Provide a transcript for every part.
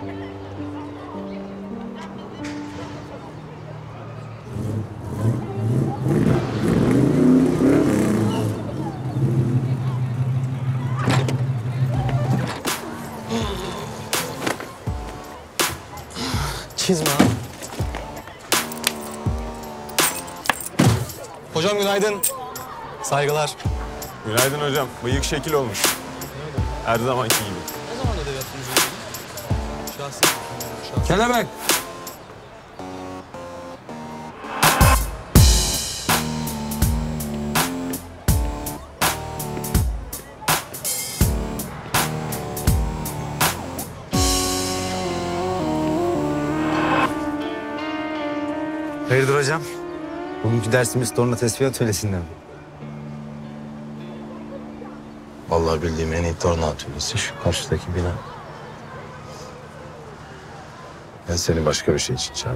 Çizme. Hocam günaydın. Saygılar. Günaydın hocam. Bıyık şekil olmuş. Her zamanki gibi. Ne zaman ödev yaptınız hocam? Şahsi. Kelebek. Hayırdır hocam? Bugünkü dersimiz torna tesviye atölyesinden. Vallahi bildiğim en iyi torna atölyesi şu karşıdaki bina. Ben seni başka bir şey için çağırdım.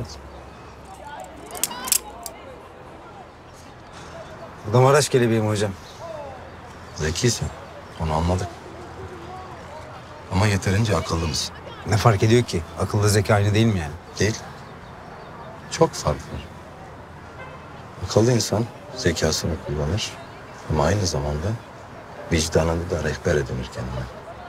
Bu da Maraş kelebeğim hocam. Zekisin, onu anladık. Ama yeterince akıllı mısın? Ne fark ediyor ki? Akıllı zeka aynı değil mi yani? Değil. Çok fark var. Akıllı insan zekasını kullanır ama aynı zamanda vicdanını da rehber edinir kendine.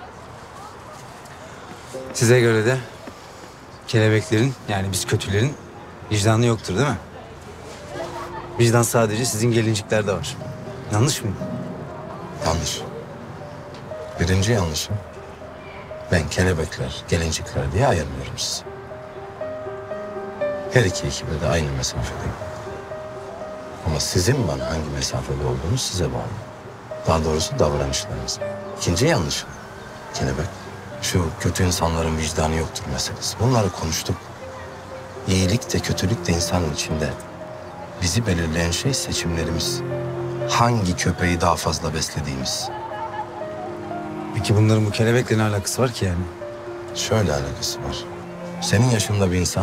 Size göre de kelebeklerin yani biz kötülerin vicdanı yoktur değil mi? Vicdan sadece sizin gelinciklerde var. Yanlış mı? Yanlış. Birinci yanlışım. Ben kelebekler, gelincikler diye ayırmıyorum sizi. Her iki ekibe de aynı mesafedeyim. Ama sizin bana hangi mesafede olduğunuz size bağlı. Daha doğrusu davranışlarınız. İkinci yanlışım. Kelebek. Şu kötü insanların vicdanı yoktur meselesi. Bunları konuştuk. İyilik de kötülük de insanın içinde. Bizi belirleyen şey seçimlerimiz. Hangi köpeği daha fazla beslediğimiz. Peki bunların bu kelebekle ne alakası var ki yani? Şöyle alakası var. Senin yaşında bir insan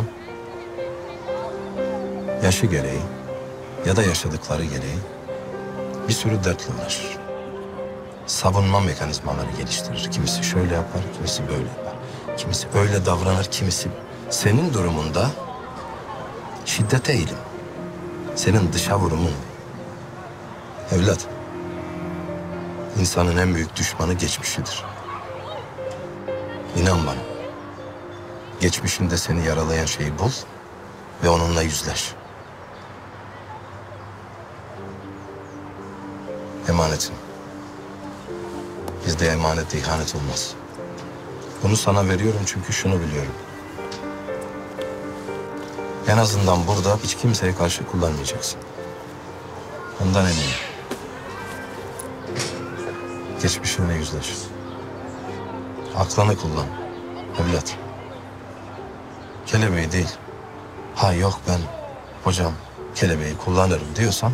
yaşı gereği ya da yaşadıkları gereği bir sürü dertle uğraşır. Savunma mekanizmaları geliştirir. Kimisi şöyle yapar, kimisi böyle yapar. Kimisi öyle davranır, kimisi senin durumunda şiddete eğilim. Senin dışa vurumun. Evlat, insanın en büyük düşmanı geçmişidir. İnan bana. Geçmişinde seni yaralayan şeyi bul ve onunla yüzleş. Emanetin. Bizde emanete ihanet olmaz. Bunu sana veriyorum çünkü şunu biliyorum. En azından burada hiç kimseye karşı kullanmayacaksın. Ondan eminim. Geçmişinle yüzleş. Aklını kullan evlat. Kelebeği değil. Ha yok ben hocam kelebeği kullanırım diyorsan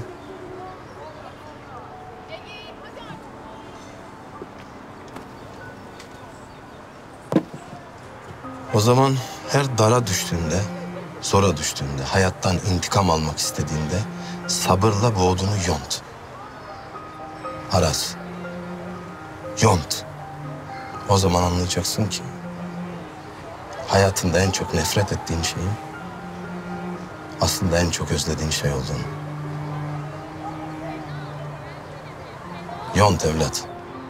o zaman her dara düştüğünde, zora düştüğünde, hayattan intikam almak istediğinde sabırla bu odunu yont. Aras. Yont. O zaman anlayacaksın ki hayatında en çok nefret ettiğin şeyin aslında en çok özlediğin şey olduğunu. Yont evlat.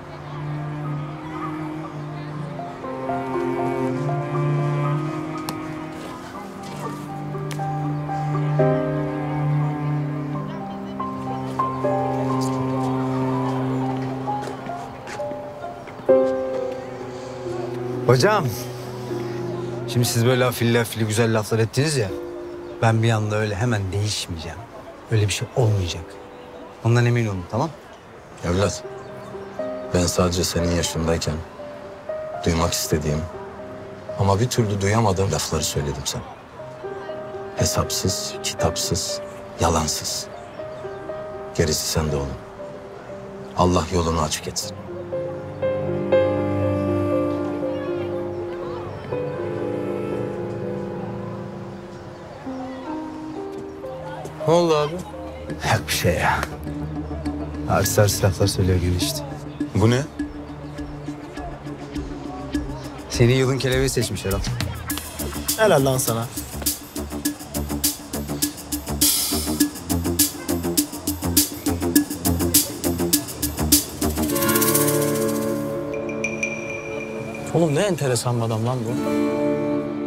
Hocam. Şimdi siz böyle afilli afilli güzel laflar ettiniz ya. Ben bir anda öyle hemen değişmeyeceğim. Öyle bir şey olmayacak. Ondan emin olun, tamam? Evlat, ben sadece senin yaşındayken duymak istediğim ama bir türlü duyamadığım lafları söyledim sana. Hesapsız, kitapsız, yalansız. Gerisi sende oğlum. Allah yolunu açık etsin. Ne oldu abi? Yok bir şey ya. Arsı laflar söylüyor gene işte. Bu ne? Seni yılın kelebeği seçmiş Erol. Helal lan sana. Oğlum ne enteresan bir adam lan bu.